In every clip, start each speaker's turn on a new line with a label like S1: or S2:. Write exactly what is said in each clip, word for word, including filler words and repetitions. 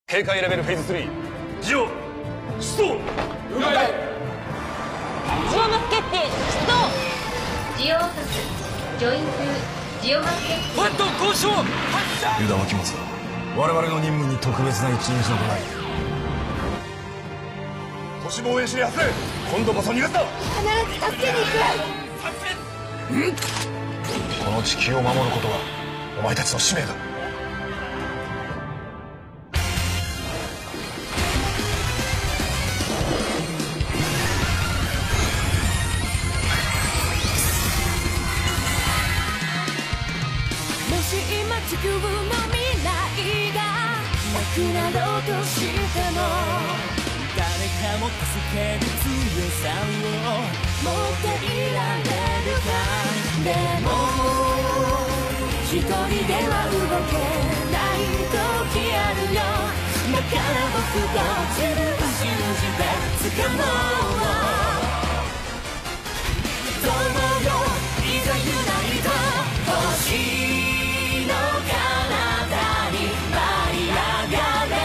S1: 警戒レベルフェーズスリー、ジオ出動。了解。
S2: ジオマス決定出動。
S3: ジオオートスジョイントジオマス決定。
S4: ファントン交渉発射。
S1: 油断は禁物だ。我々の任務に特別な一日などない。都市防衛士に発生。今度こそ逃がすな。
S2: 必ず助けに行く。
S1: この地球を守ることがお前たちの使命だ。
S5: もし今地球の未来がなくなろうとしても誰かも助ける強さを持っていられるか。でも一人では動けない時あるよ。だから僕と自分を信じて掴もう。友よいざユナイト星の彼方に舞い上がれ。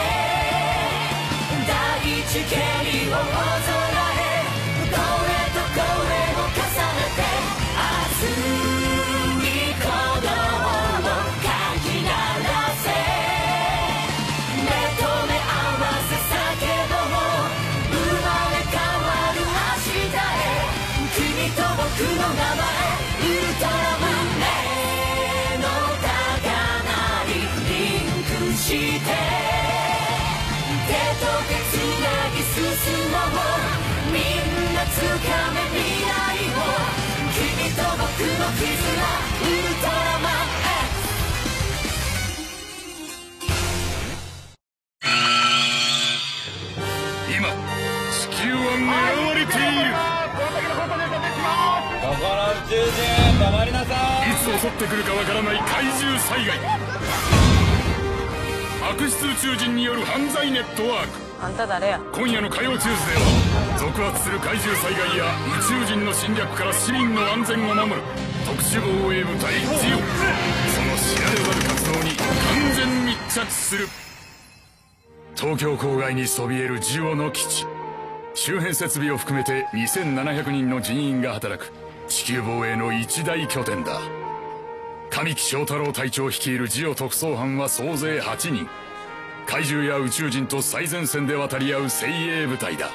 S5: 第一蹴りを大空へ声と声を重ねて熱い鼓動をかき鳴らせ。目と目合わせ叫ぼう。生まれ変わる明日へ君と僕の名前ウルトラマン。目の高鳴りリンクして手と手つなぎ進もう。みんな掴め未来を。君と僕の絆ウルトラマン
S6: X。 今地球は狙われている。
S4: 心宇宙人止まりなさい。
S6: いつ襲ってくるかわからない怪獣災害。悪質宇宙人による犯罪ネットワーク。
S2: あんた誰や。
S6: 今夜の火曜チューズデーは続発する怪獣災害や宇宙人の侵略から市民の安全を守る特殊防衛部隊ジオ、その知られざる活動に完全密着する。東京郊外にそびえるジオの基地。周辺設備を含めてにせんななひゃくにんの人員が働く地球防衛の一大拠点だ。神木正太郎隊長率いるジオ特捜班は総勢はちにん。怪獣や宇宙人と最前線で渡り合う精鋭部隊だ。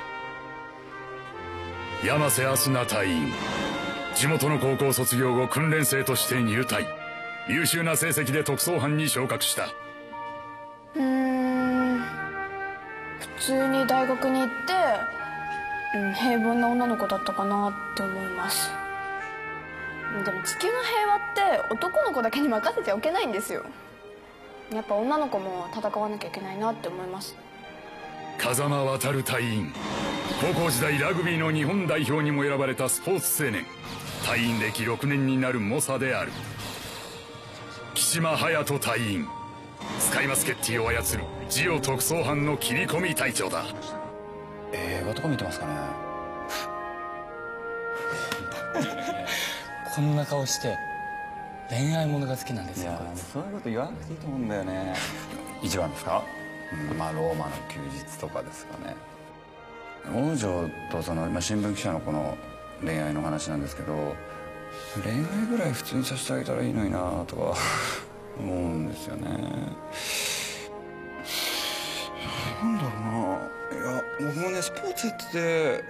S6: 山瀬明日菜隊員、地元の高校卒業後訓練生として入隊。優秀な成績で特捜班に昇格した。
S7: うーん普通に大学に行って、うん、平凡な女の子だったかなって思います。でも地球の平和って男の子だけに任せちゃおけないんですよ。やっぱ女の子も戦わなきゃいけないなって思います。
S6: 風間渡隊員、高校時代ラグビーの日本代表にも選ばれたスポーツ青年。隊員歴ろくねんになる猛者である。岸間隼人隊員、スカイマスケッティを操るジオ特捜班の切り込み隊長だ。
S8: 映画とか見てますかね。
S9: こんな顔して恋愛ものが好きなんですよ。
S8: いやそういうこと言わなくていいと思うんだよね。一番ですか、うん、まあローマの休日とかですかね。王女とその、まあ、新聞記者のこの恋愛の話なんですけど、恋愛ぐらい普通にさせてあげたらいいのになとか思うんですよね。なんだろうな。いや僕もねスポーツやってて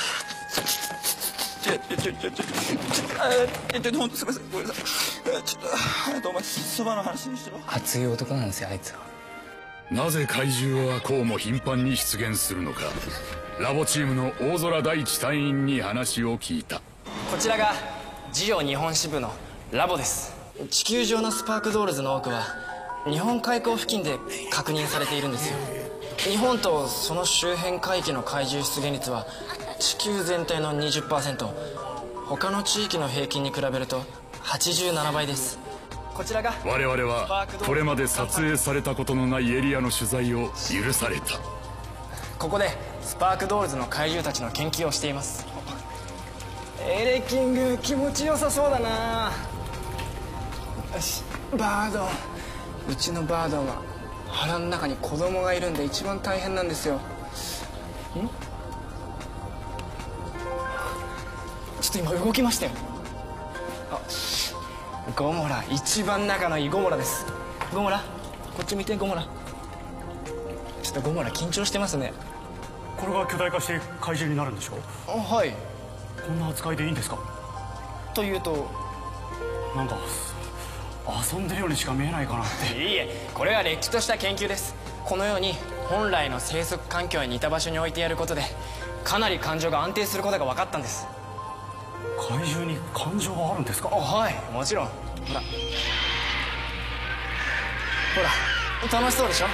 S8: ちょちょちょちょちょちょちょちょほんとすみませんごめんなさい。ちょっと早くお前そばの話にしろ。
S9: 熱い男なんですよあいつは。
S6: なぜ怪獣はこうも頻繁に出現するのか。ラボチームの大空大地隊員に話を聞いた。
S10: こちらがジオ日本支部のラボです。地球上のスパークドールズの多くは日本海溝付近で確認されているんですよ。日本とその周辺海域の怪獣出現率は地球全体の にじゅっパーセント、 他の地域の平均に比べるとはちじゅうななばいです。こちらが
S6: 我々はこれまで撮影されたことのないエリアの取材を許された。
S10: ここでスパークドールズの怪獣たちの研究をしています。エレキング気持ちよさそうだな。よしバード、うちのバードは腹の中に子供がいるんで一番大変なんですよ。ん？ちょっと今動きましたよ。あ、ゴモラ、一番仲のいいゴモラです。ゴモラ、こっち見て。ゴモラ、ちょっとゴモラ緊張してますね。
S1: これが巨大化して怪獣になるんでしょ？
S10: あ、はい。
S1: こんな扱いでいいんですか？
S10: というと、
S1: なんか遊んでるようにしか見えないかなって。
S10: いいえ、これはれっきとした研究です。このように本来の生息環境に似た場所に置いてやることでかなり感情が安定することが分かったんです。
S1: 怪獣に感情があるんですか？
S10: あ、はい、もちろん。ほらほら、楽しそうでしょ。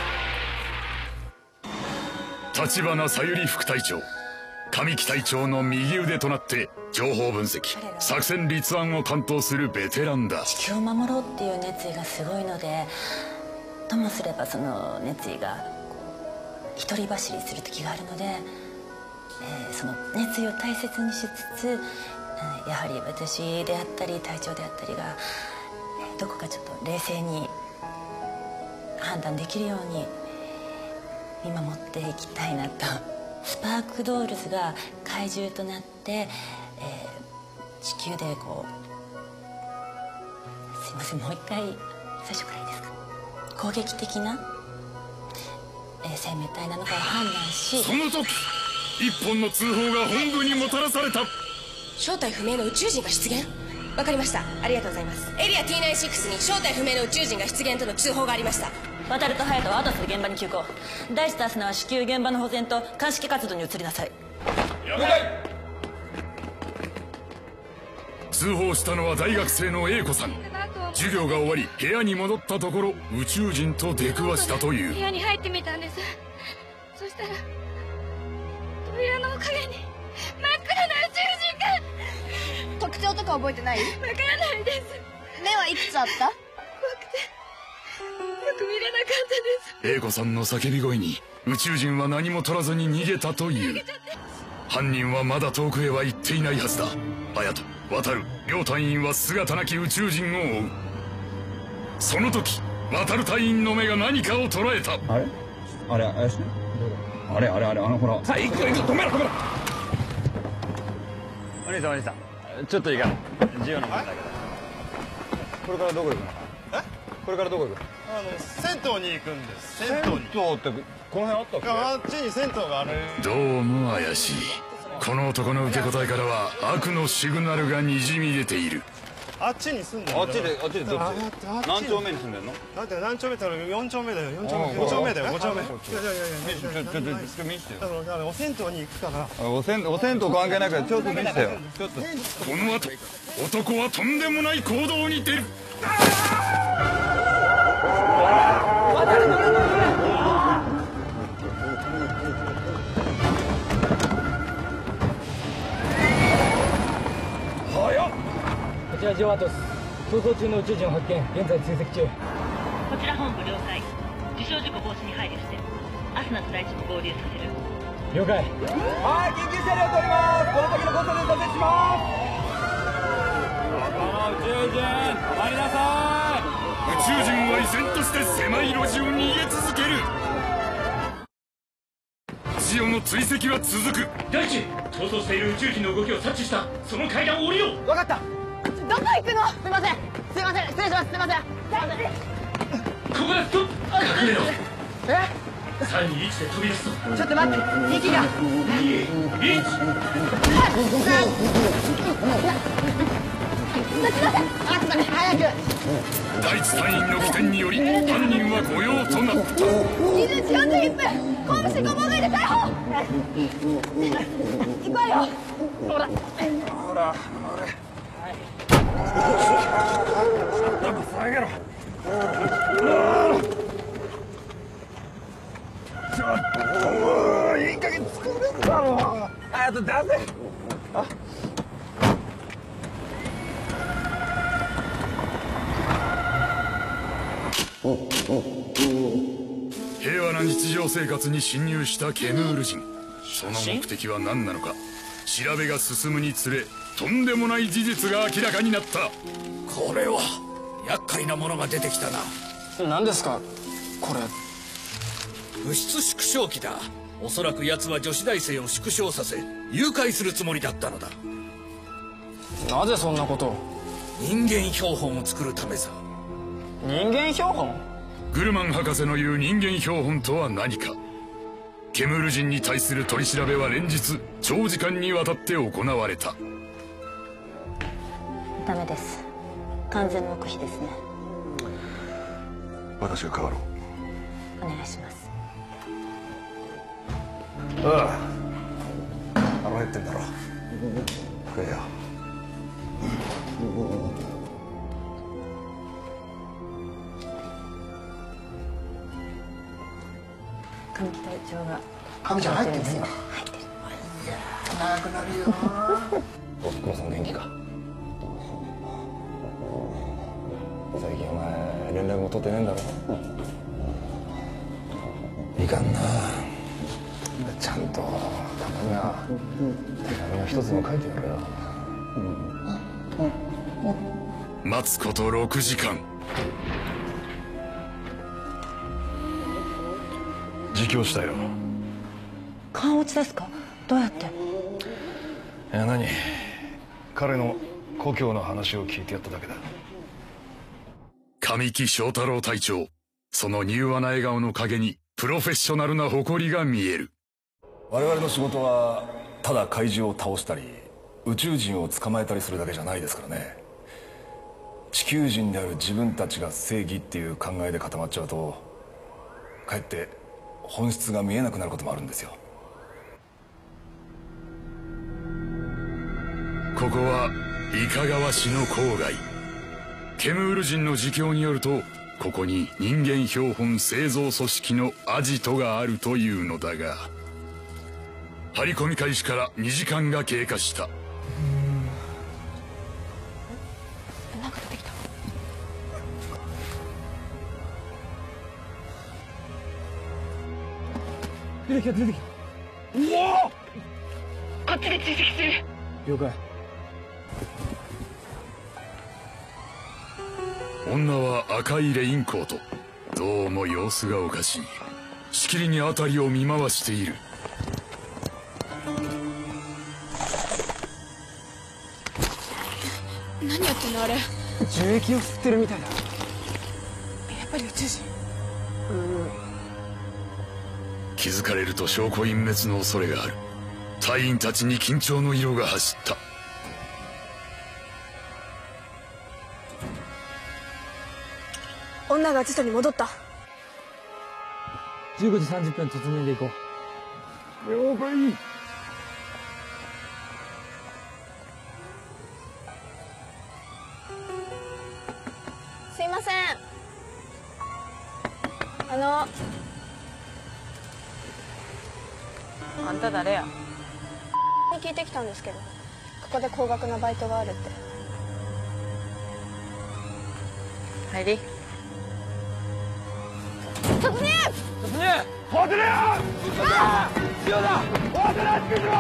S6: 立花さゆり副隊長、上木隊長の右腕となって情報分析、作戦立案を担当するベテランだ。
S2: 地球を守ろうっていう熱意がすごいので、ともすればその熱意が一人走りする時があるので、えー、その熱意を大切にしつつ、やはり私であったり隊長であったりがどこかちょっと冷静に判断できるように見守っていきたいなと。スパークドールズが怪獣となって、えー、地球でこう、すいません、もう一回最初からいいですか。攻撃的な、えー、生命体なのかを判断し、
S6: その時一本の通報が本部にもたらされた。
S11: 正体不明の宇宙人が出現。わかりました。ありがとうございます。エリア ティーナインティーシックス に正体不明の宇宙人が出現との通報がありました。
S2: 渡ると隼人はアドスで現場に急行。大地とアスナは至急現場の保全と鑑識活動に移りなさい。
S6: 了解。通報したのは大学生の A 子さん。授業が終わり部屋に戻ったところ宇宙人と出くわしたという。
S12: 部屋に入ってみたんです。そしたら扉のおかげに真っ暗な宇宙人が。
S7: 特徴とか覚えてない？
S12: わからないです。
S7: 目はいくつあった？
S12: 怖くてよく見れなかったです。
S6: A 子さんの叫び声に宇宙人は何も取らずに逃げたという。犯人はまだ遠くへは行っていないはずだ。隼人、渡る両隊員は姿なき宇宙人を追う。その時渡る隊員の目が何かを捉えた。
S8: あれあれ怪しい。あれあれあれあのほら。
S1: さあ行くよ行くよ、止めろ止めろ。
S8: お兄さんお兄さん、ちょっといいかな。授業の問題だけど、これからどこ行くの？え？これからどこ行くの？
S13: あの銭湯に行くんです。銭湯に。
S8: 銭湯ってこの辺あったっけ？
S13: あっちに銭湯がある。
S6: どうも怪しい。この男の受け答えからは悪のシグナルがにじみ出ている。
S13: あっちに住んでる。
S8: あっちであっちでどっち？何丁目に住んでんの？
S13: だって何丁目ってよん丁目だよ。よん丁目よん丁目だよ。ご丁目。いやいやいや
S8: ちょちょちょちょ見してよ。
S13: だからお銭湯に行くから。
S8: おせんお銭湯関係ないからちょっと見してよ。ちょっと。
S6: この後男はとんでもない行動に出る。
S14: こちらジオアトス、逃走中の宇宙人を発見、現在追跡中。
S15: こちら本部両サイ、事象事故防止に配慮してアスナと大地に合流させる。
S14: 了解。はい、緊急車両通ります。この先の交差点左折します。
S4: この宇宙人止まりなさい。
S6: 宇宙人は依然として狭い路地を逃げ続ける。ジオの追跡は続く。
S1: 大地、逃走している宇宙人の動きを察知した。その階段を降りよう。
S14: 分かった。
S7: どこ行くの？すいませんすいません、失礼します。すいません。
S1: ここだ。と隠れろ。
S14: え？
S1: さんにいちで飛び出すぞ。
S14: ちょっと待って、息が。
S1: にいち。
S14: 待ちなさい。あすまね、早く。
S6: 第一隊員の起点により犯人は御用となった。
S7: にじゅういちよんじゅういっぷん、公務執行妨害で逮捕。行くわよ。ほら
S8: ほら下げろ。ちょっといい加減作れるだろう。あと出せ。あ
S6: 平和な日常生活に侵入したケヌール人。その目的は何なのか。調べが進むにつれとんでもない事実が明らかになった。
S16: これは厄介なものが出てきたな。
S10: 何ですかこれ。
S16: 物質縮小機だ。おそらく奴は女子大生を縮小させ誘拐するつもりだったのだ。
S10: なぜそんなことを？
S16: 人間標本を作るためさ。
S10: 人間標本？
S6: グルマン博士の言う人間標本とは何か。ケムール人に対する取り調べは連日長時間にわたって行われた。
S2: ダメです。完全黙秘ですね。
S17: 私が代わろう。
S2: お願いします。
S17: ああ、腹減ってんだろ。食えよ。
S2: 上木隊長が
S17: 上ちゃん入ってんね今。
S2: 入ってる。
S17: 長くなるよ。
S8: おふくろさん元気か？最近お前連絡も取ってねえんだろ。いかんな。ちゃんとたまには手紙を一つも書いてやるよ。
S6: 待つことろくじかん。
S17: 自供したよ。
S2: 勘落ちですか？どうやって？
S17: いや何、彼の故郷の話を聞いてやっただけだ。
S6: 神木正太郎隊長、その柔和な笑顔の陰にプロフェッショナルな誇りが見える。
S17: 我々の仕事はただ怪獣を倒したり宇宙人を捕まえたりするだけじゃないですからね。地球人である自分たちが正義っていう考えで固まっちゃうとかえって本質が見えなくなることもあるんですよ。
S6: ここはイカ川市の郊外。ケムール人の自供によると、ここに人間標本製造組織のアジトがあるというのだが、張り込み開始からにじかんが経過した。
S7: なんか出てきた。
S9: 出てきた出てきた。
S12: うお！こっちで追跡する。
S9: 了解。
S6: 女は赤いレインコート。どうも様子がおかしい。しきりに辺りを見回している。
S7: 何やってんのあれ。
S9: 樹液を吸ってるみたいだ。
S7: やっぱり宇宙人。
S6: 気づかれると証拠隠滅の恐れがある。隊員たちに緊張の色が走った。
S7: 女がアジトに戻った。
S9: じゅうごじさんじゅっぷん突入で行こう。了解。
S7: すいません。あのあんた誰や？聞いてきたんですけど、ここで高額なバイトがあるって。入り。突入！
S12: 突入！ホテルよ！塩だ！ホテルつけしろ！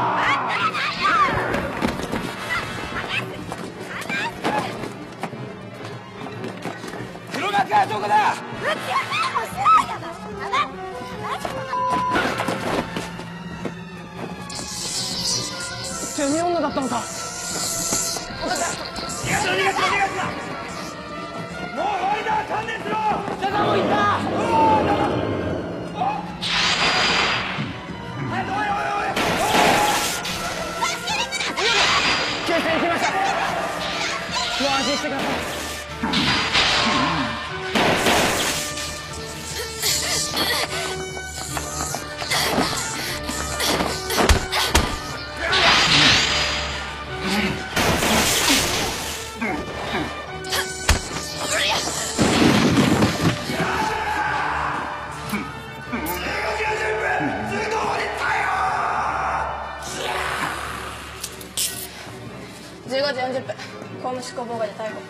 S12: 黒幕はどこだ！
S9: てめえ女だったのか。
S12: 逃がすな逃がすな逃がすな。もう終わりだ。観念しろ。ジャガもいた。
S9: 警察に来ました。ご安心してください。
S7: じゅうごじよんじゅっぷん、公務執行妨害で逮捕。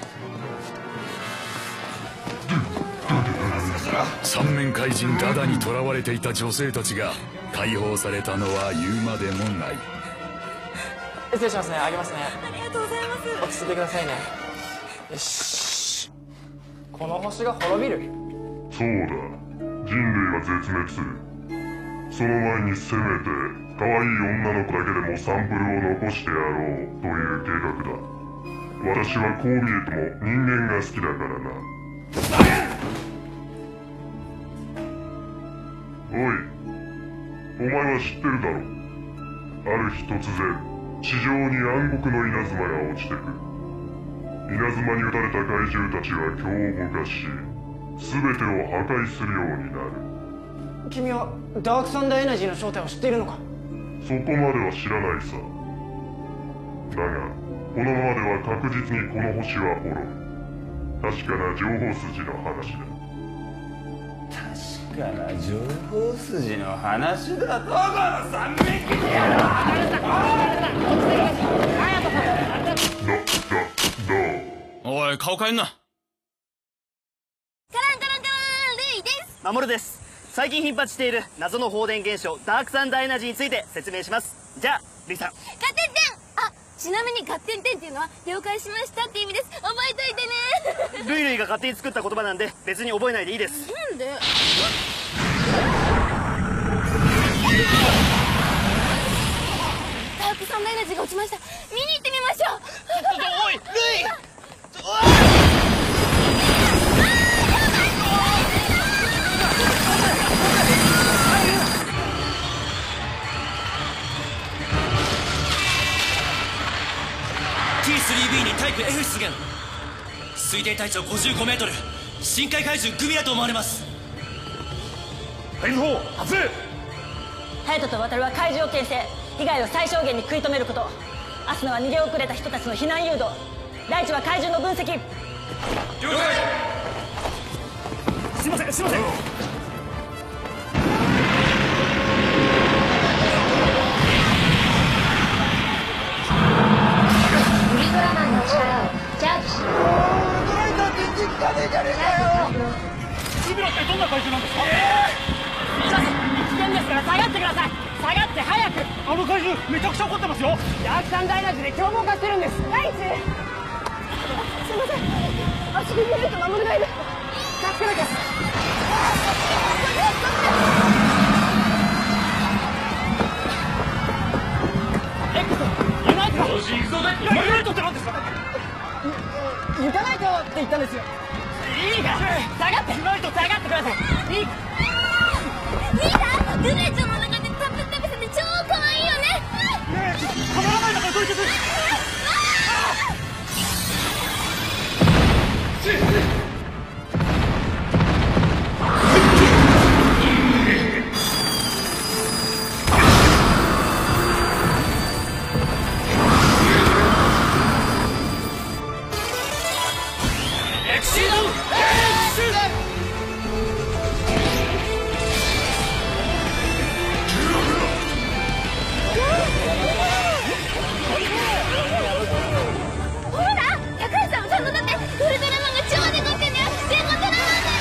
S6: 三面怪人ダダに囚われていた女性たちが解放されたのは言うまでもない。
S10: 失礼しますね。あげますね。
S11: ありがとうございます。
S10: 落ち着いてくださいね。よし。この星が滅びる。
S6: そうだ。
S18: 人類は絶滅する。その前にせめて可愛い女の子だけでもサンプルを残してやろうという計画だ。私はこう見えても人間が好きだからな。おい、お前は知ってるだろう。ある日突然地上に暗黒の稲妻が落ちてくる。稲妻に撃たれた怪獣たちは凶を動かし、全てを破壊するようになる。
S10: 君はダークサンダーエナジーの正体を知っているのか？
S18: そこまでは知らないさ。だがこのままでは確実にこの星は滅ぶ。確かな情報筋の話だ。
S8: 確かな情報筋の話だ。どこの三匹でやろう。
S16: おい、顔変えんな。
S19: カランカランカラン、ルイです。
S20: マモルです。最近頻発している謎の放電現象ダークサンダーエナジーについて説明します。じゃあルイさん。
S19: ガテンテン。あ、ちなみにガテンテンっていうのは了解しましたって意味です。覚えといてね。
S20: ルイルイが勝手に作った言葉なんで別に覚えないでいいです。
S19: なんで？ダークサンダーエナジーが落ちました。見に行ってみましょう。
S20: おい、ルイ。
S5: ティースリービー にタイプ F 出現。推定体長ごじゅうごメートル、深海怪獣グミだと思われます。
S17: フェイズフォー発令。
S2: 隼人と渡は怪獣を牽制、被害を最小限に食い止めること。アスナは逃げ遅れた人たちの避難誘導、大地は怪獣の分析。了
S17: 解。すいませんすいません。
S3: ウルトラマンの力をチャージします。
S12: ドライなんてできたねえじゃねえかよ。
S1: ウビロってどんな怪獣なんですか？
S20: 危険ですから下がってください。下がって早く。
S1: あの怪獣めちゃくちゃ怒ってますよ。
S20: ダークサンダーエナジーで凶暴化してるんです。
S19: 大地、すいません、あそこにいると守れないで。助けなきゃ。
S20: ユナイト。
S1: よし行くぞ。ユナイトって何ですか？
S20: 行かないとって言ったんですよ。いいから下がって。ユナイト下がってください。いい
S19: 見た？ルネちゃんの中でタプタプさんで超可愛いよね。
S1: ねえ、たまらないんだからどいてくれ。
S5: エクシード！
S19: ほら、高橋さんもちゃんとだって。ウルトラマンが超でこってんだよ。全部ドラマンだよ。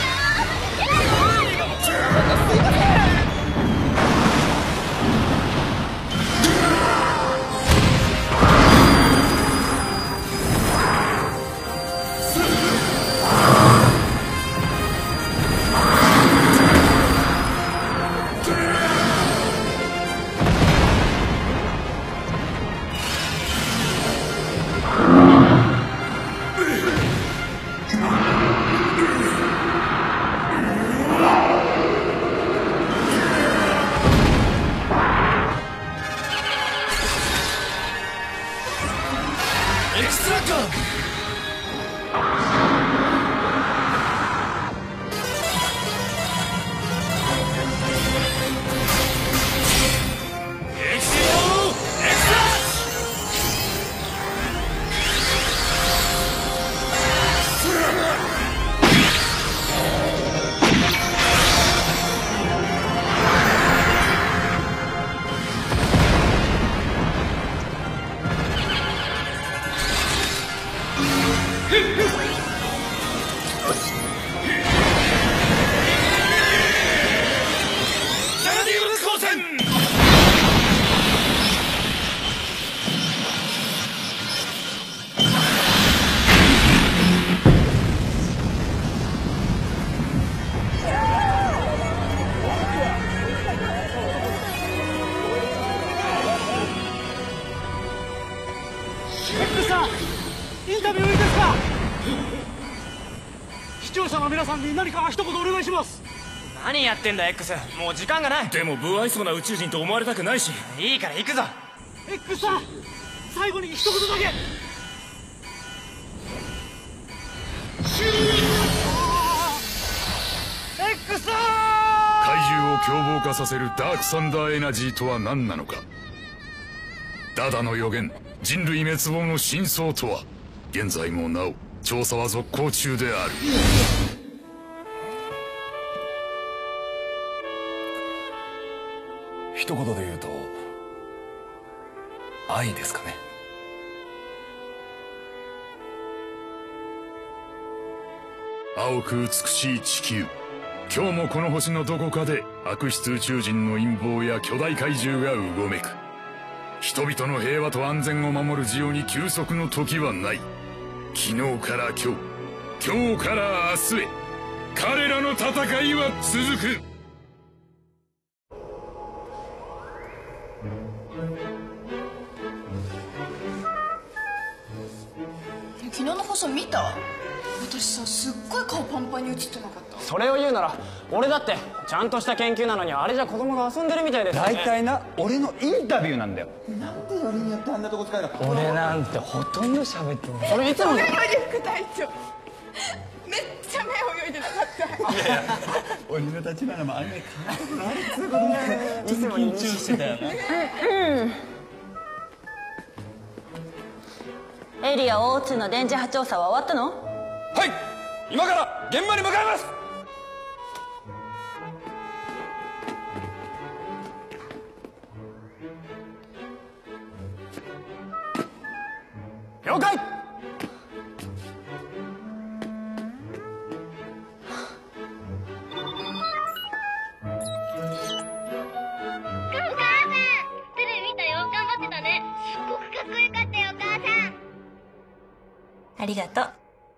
S5: エクストラクト！
S1: 皆さんに何か一言お願いします。
S10: 何やってんだ X、 もう時間がない。
S16: でも不愛想な宇宙人と思われたくないし。
S10: いいから行くぞ。
S1: X さん、最後に一言だけ。X さん、
S6: 怪獣を凶暴化させるダークサンダーエナジーとは何なのか。ダダの予言、人類滅亡の真相とは。現在もなお調査は続行中である。
S17: 一言で言うと愛ですかね。
S6: 青く美しい地球、今日もこの星のどこかで悪質宇宙人の陰謀や巨大怪獣がうごめく。人々の平和と安全を守るジオに休息の時はない。昨日から今日、今日から明日へ、彼らの戦いは続く。
S7: 昨日の放送見た？私さ、すっごい顔パンパンに映ってなかった？
S10: それを言うなら俺だって。ちゃんとした研究なのにあれじゃ子供が遊んでるみたいですよね。
S8: 大体な、俺のインタビューなんだよ。
S14: なんでよりによってあんなとこ使えなかったの？
S9: 俺なんてほとんど喋ってない。
S10: それいつもの。
S7: 副隊長、めっちゃ目泳いでなかった。
S14: いやいや、鬼の立花も案外変わるところあるっつうことね。ちょっと緊張してたよな。
S2: うん。エリア オーツー の電磁波調査は終わったの？
S14: はい、今から現場に向かいます。
S10: 了解。
S2: ありがとう。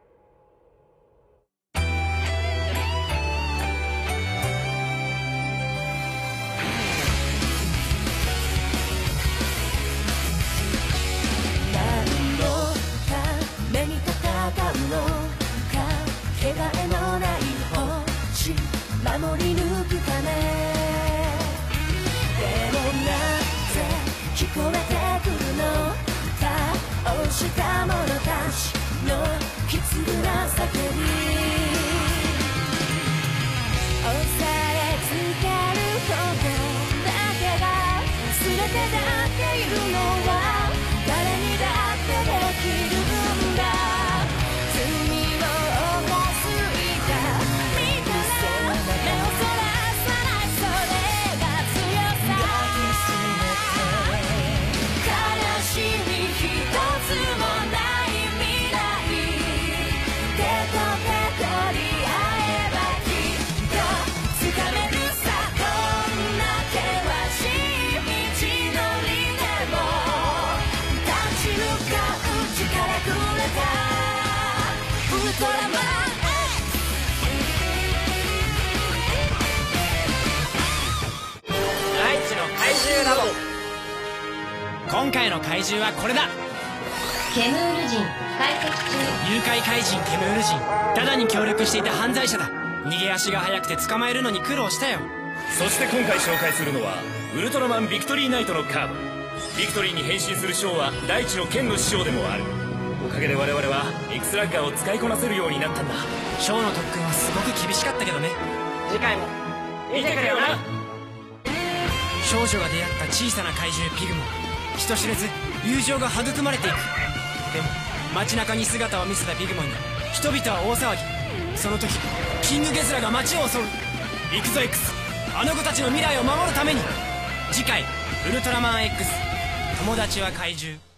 S5: 何のために戦うのか、けがえのない星守り抜くため。でもなぜ聞こえてくるの、倒した者たちの悲痛な叫び。押さえつけることだけが全てだっていうのは誰にだってできるんだ。罪を犯す痛みから目をそらさない、それが強さ。悲しみ一つもない未来、手と手取り合えばきっと掴めるさ。どんな険しい道のりでも立ち向かう力くれたウルトラマン。
S10: 大地の怪獣ラボ。今回の怪獣はこれだ。
S3: ケムール人解析中。
S10: 誘拐怪人ケムール人、ダダに協力していた犯罪者だ。逃げ足が速くて捕まえるのに苦労したよ。
S16: そして今回紹介するのはウルトラマンビクトリーナイトのカード。ビクトリーに変身するショーは大地の剣の師匠でもある。おかげで我々は X ラッガーを使いこなせるようになったんだ。
S10: ショーの特訓はすごく厳しかったけどね。次回も見てくれよな。少女が出会った小さな怪獣ピグモン、人知れず友情が育まれていく。でも街中に姿を見せたピグモンに人々は大騒ぎ。その時キングゲスラが街を襲う。行くぞ X、 あの子たちの未来を守るために。次回ウルトラマン X、 友達は怪獣。